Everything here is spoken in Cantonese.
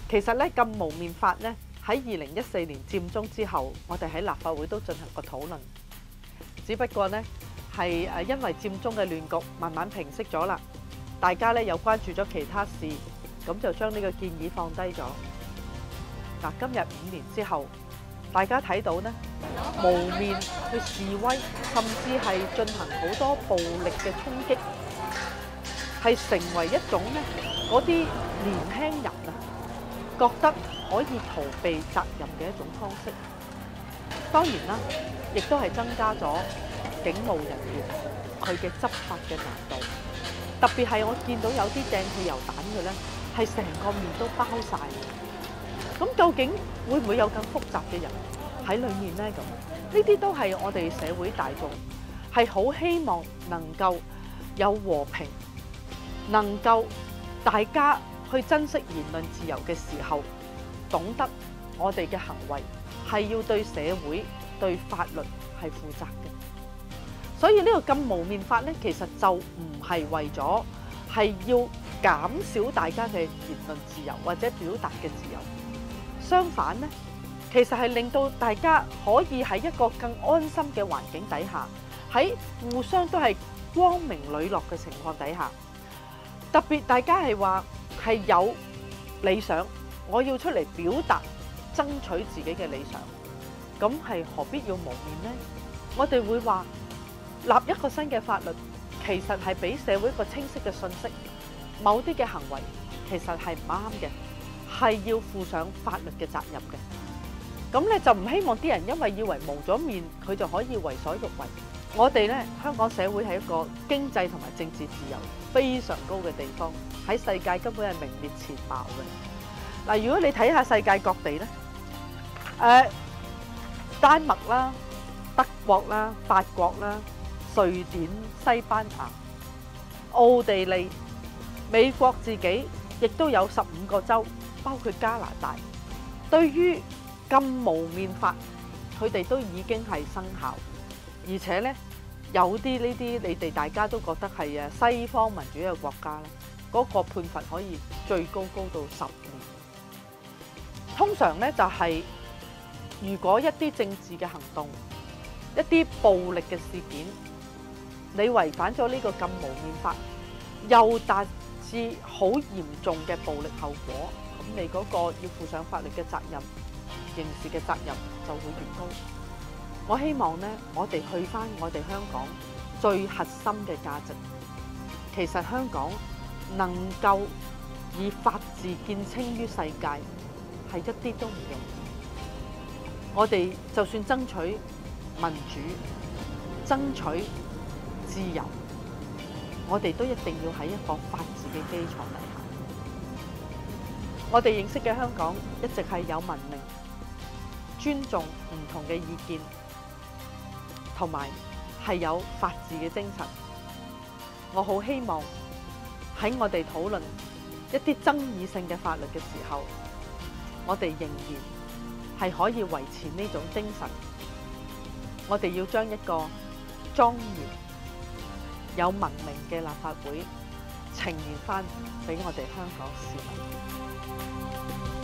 其實咧，禁蒙面法咧喺2014年佔中之後，我哋喺立法會都進行過討論。只不過呢，係因為佔中嘅亂局慢慢平息咗啦，大家咧又關注咗其他事，咁就將呢個建議放低咗。嗱，今日5年之後，大家睇到呢，蒙面去示威，甚至係進行好多暴力嘅衝擊，係成為一種呢嗰啲年輕人啊覺得可以逃避責任嘅一種方式。當然啦，亦都係增加咗警務人員佢嘅執法嘅難度。特別係我見到有啲掟汽油彈嘅呢，係成個面都包晒。咁究竟會唔會有更複雜嘅人喺裏面呢？咁呢啲都係我哋社會大眾係好希望能夠有和平，能夠大家去珍惜言論自由嘅時候，懂得我哋嘅行為係要對社會、對法律係負責嘅。所以呢個禁蒙面法呢，其實就唔係為咗係要減少大家嘅言論自由或者表達嘅自由，相反呢，其實係令到大家可以喺一個更安心嘅環境底下，喺互相都係光明磊落嘅情況底下，特別大家係話係有理想，我要出嚟表達爭取自己嘅理想，咁係何必要蒙面呢？我哋會話立一個新嘅法律，其實係俾社會一個清晰嘅信息，某啲嘅行為其實係唔啱嘅，係要負上法律嘅責任嘅。咁咧就唔希望啲人因為以為蒙咗面佢就可以為所欲為。我哋咧香港社會係一個經濟同埋政治自由非常高嘅地方，喺世界根本係名列前茅嘅。嗱，如果你睇下世界各地咧，丹麥啦、德國啦、法國啦、瑞典、西班牙、奧地利、美國自己亦都有15個州，包括加拿大，對於禁蒙面法，佢哋都已經係生效，而且呢，有啲呢啲你哋大家都覺得係西方民主嘅國家咧，嗰個判罰可以最高到10年。通常呢，就係如果一啲政治嘅行動，一啲暴力嘅事件，你違反咗呢個禁蒙面法，又達至好嚴重嘅暴力後果，咁你嗰個要負上法律嘅責任、刑事嘅責任就會越高。我希望呢，我哋去返我哋香港最核心嘅價值。其實香港能夠以法治見稱於世界，係一啲都唔容易。我哋就算爭取民主、爭取自由，我哋都一定要喺一個法治嘅基礎底下。我哋認識嘅香港一直係有文明、尊重唔同嘅意見，同埋係有法治嘅精神。我好希望喺我哋討論一啲爭議性嘅法律嘅時候，我哋仍然係可以維持呢種精神。我哋要將一個莊嚴、有文明嘅立法會呈現返俾我哋香港市民。